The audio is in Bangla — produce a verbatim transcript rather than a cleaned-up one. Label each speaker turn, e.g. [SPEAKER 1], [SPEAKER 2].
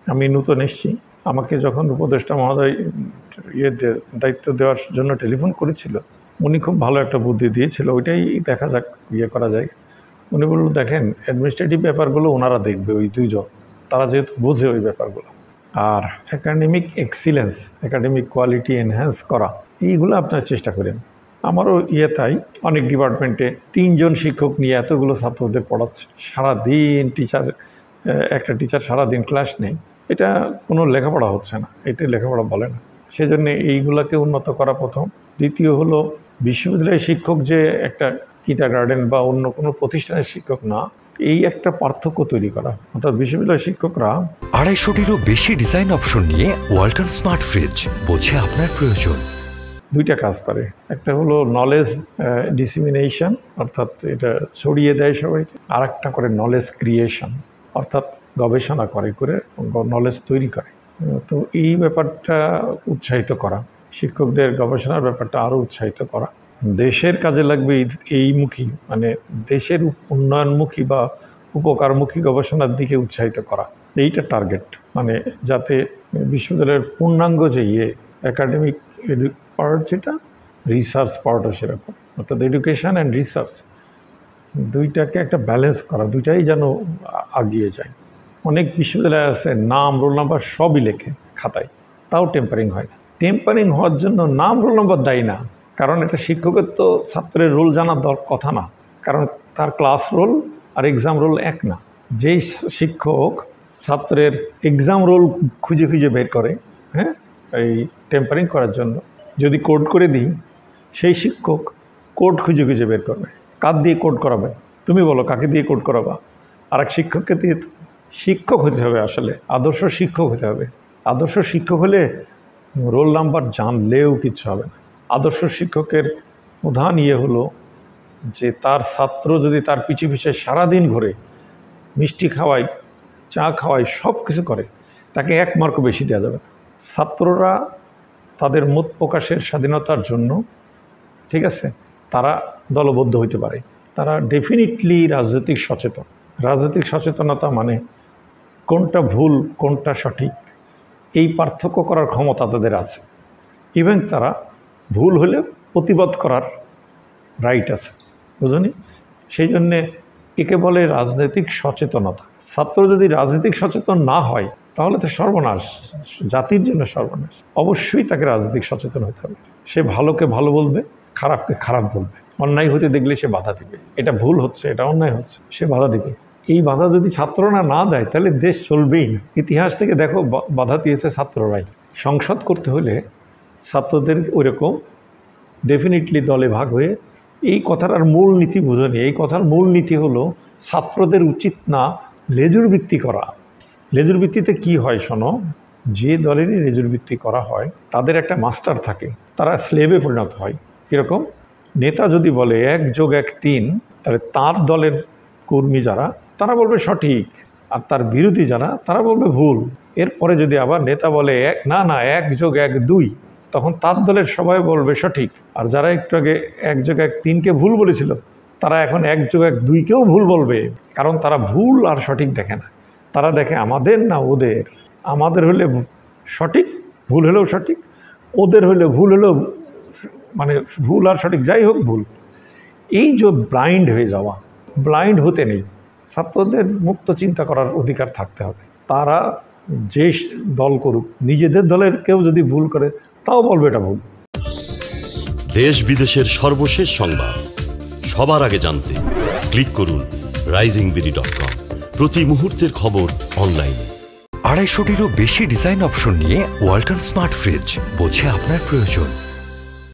[SPEAKER 1] আমি নতুন এসেছি, আমাকে যখন উপদেষ্টা মহোদয় ইয়ে দায়িত্ব দেওয়ার জন্য টেলিফোন করেছিল, উনি খুব ভালো একটা বুদ্ধি দিয়েছিল, ওইটাই দেখা যাক ইয়ে করা যায়। উনি বলল, দেখেন অ্যাডমিনিস্ট্রেটিভ ব্যাপারগুলো ওনারা দেখবে, ওই দুইজন, তারা যেহেতু বোঝে ওই ব্যাপারগুলো। আর academic excellence, academic quality enhance করা, এইগুলো আপনারা চেষ্টা করেন। আমারও ইয়ে তাই, অনেক ডিপার্টমেন্টে তিনজন শিক্ষক নিয়ে এতগুলো ছাত্রদের পড়াচ্ছে, সারাদিন টিচার, একটা টিচার সারাদিন ক্লাস নেই, এটা কোনো লেখাপড়া হচ্ছে না, এটা লেখাপড়া বলে না। সেজন্য এইগুলোকে উন্নত করা প্রথম। দ্বিতীয় হলো বিশ্ববিদ্যালয়ের শিক্ষক যে একটা কিন্ডারগার্টেন বা অন্য কোনো প্রতিষ্ঠানের শিক্ষক না, এই একটা পার্থক্য তৈরি করা, অর্থাৎ বিশ্ববিদ্যালয়ের শিক্ষকরা
[SPEAKER 2] আড়াইশোটিরও বেশি ডিজাইন অপশন নিয়ে ওয়ালটন স্মার্ট ফ্রিজ, বোঝে আপনার প্রয়োজন।
[SPEAKER 1] দুইটা কাজ করে, একটা হলো নলেজ ডিসিমিনেশন, অর্থাৎ এটা ছড়িয়ে দেয় সবাইকে, আর একটা করে নলেজ ক্রিয়েশন, অর্থাৎ গবেষণা করে করে নলেজ তৈরি করে। তো এই ব্যাপারটা উৎসাহিত করা, শিক্ষকদের গবেষণার ব্যাপারটা আরও উৎসাহিত করা, দেশের কাজে লাগবে এইমুখী, মানে দেশের উন্নয়নমুখী বা উপকারমুখী গবেষণার দিকে উৎসাহিত করা, এইটা টার্গেট। মানে যাতে বিশ্ববিদ্যালয়ের পূর্ণাঙ্গ যে ইয়ে একাডেমিক পার্ট, যেটা রিসার্চ পার্টও সেরকম, অর্থাৎ এডুকেশান অ্যান্ড রিসার্চ দুইটাকে একটা ব্যালেন্স করা, দুইটাই যেন আগিয়ে যায়। অনেক বিশ্ববিদ্যালয় আছে নাম রোল নাম্বার সবই লেখে খাতায়, তাও টেম্পারিং হয় না। টেম্পারিং হওয়ার জন্য নাম রোল নাম্বার দায়ী না, কারণ এটা শিক্ষকের তো ছাত্রের রোল জানার দরকার কথা না, কারণ তার ক্লাস রোল আর এক্সাম রোল এক না। যেই শিক্ষক ছাত্রের এক্সাম রোল খুঁজে খুঁজে বের করে, হ্যাঁ, এই টেম্পারিং করার জন্য যদি কোড করে দিই, সেই শিক্ষক কোড খুঁজে খুঁজে বের করবে। কার দিয়ে কোড করাবে? তুমি বলো, কাকে দিয়ে কোড করাবা? আর এক শিক্ষককে দিয়ে। শিক্ষক হতে হবে, আসলে আদর্শ শিক্ষক হতে হবে। আদর্শ শিক্ষক হলে রোল নাম্বার জানলেও কিচ্ছু হবে না। আদর্শ শিক্ষকের প্রধান ইয়ে হলো যে তার ছাত্র যদি তার পিছু পিছে সারাদিন ঘুরে, মিষ্টি খাওয়ায়, চা খাওয়ায়, সব কিছু করে, তাকে এক মার্কও বেশি দেওয়া যাবে না। ছাত্ররা তাদের মত প্রকাশের স্বাধীনতার জন্য, ঠিক আছে, তারা দলবদ্ধ হইতে পারে, তারা ডেফিনিটলি রাজনৈতিক সচেতন। রাজনৈতিক সচেতনতা মানে কোনটা ভুল কোনটা সঠিক এই পার্থক্য করার ক্ষমতা তাদের আছে। ইভেন তারা ভুল হলে প্রতিবাদ করার রাইট আছে, বুঝুনি? সেই জন্যে একে বলে রাজনৈতিক সচেতনতা। ছাত্র যদি রাজনৈতিক সচেতন না হয় তাহলে তো সর্বনাশ, জাতির জন্য সর্বনাশ। অবশ্যই তাকে রাজনৈতিক সচেতন হতে হবে। সে ভালোকে ভালো বলবে, খারাপকে খারাপ বলবে, অন্যায় হতে দেখলে সে বাধা দিবে, এটা ভুল হচ্ছে, এটা অন্যায় হচ্ছে, সে বাধা দিবে। এই বাধা যদি ছাত্ররা না দেয় তাহলে দেশ চলবেই না। ইতিহাস থেকে দেখো, বাধা দিয়েছে ছাত্ররাই। সংসদ করতে হলে ছাত্রদের ওইরকম ডেফিনিটলি দলে ভাগ হয়ে, এই কথাটার মূল নীতি বোঝেনি। এই কথার মূল নীতি হলো ছাত্রদের উচিত না লেজুর ভিত্তি করা। লেজুর ভিত্তিতে কি হয় শোনো, যে দলেরই লেজুর ভিত্তি করা হয় তাদের একটা মাস্টার থাকে, তারা স্লেভে পরিণত হয়। কীরকম? নেতা যদি বলে এক যোগ এক তিন, তাহলে তার দলের কর্মী যারা তারা বলবে সঠিক, আর তার বিরোধী যারা তারা বলবে ভুল। এরপরে যদি আবার নেতা বলে এক না না এক যোগ এক দুই, তখন তার দলের সবাই বলবে সঠিক। আর যারা একটু আগে এক যোগ এক তিনকে ভুল বলেছিল, তারা এখন এক যোগ এক দুইকেও ভুল বলবে, কারণ তারা ভুল আর সঠিক দেখে না, তারা দেখে আমাদের না ওদের। আমাদের হলে সঠিক, ভুল হলেও সঠিক, ওদের হলে ভুল হলেও, মানে ভুল আর সঠিক যাই হোক ভুল। এই যে ব্লাইন্ড হয়ে যাওয়া, ব্লাইন্ড হতে নেই। ছাত্রদের মুক্ত চিন্তা করার অধিকার থাকতে হবে। তারা যে দল করুক, নিজেদের দলের কেউ যদি ভুল করে তাও বলবে এটা ভুল।
[SPEAKER 3] দেশ বিদেশের সর্বশেষ সংবাদ সবার আগে জানতে ক্লিক করুন রাইজিং বিডি ডট কম। প্রতি মুহূর্তের খবর অনলাইনে।
[SPEAKER 2] আড়াইশোটিরও বেশি ডিজাইন অপশন নিয়ে ওয়ালটন স্মার্ট ফ্রিজ, বোঝে আপনার প্রয়োজন।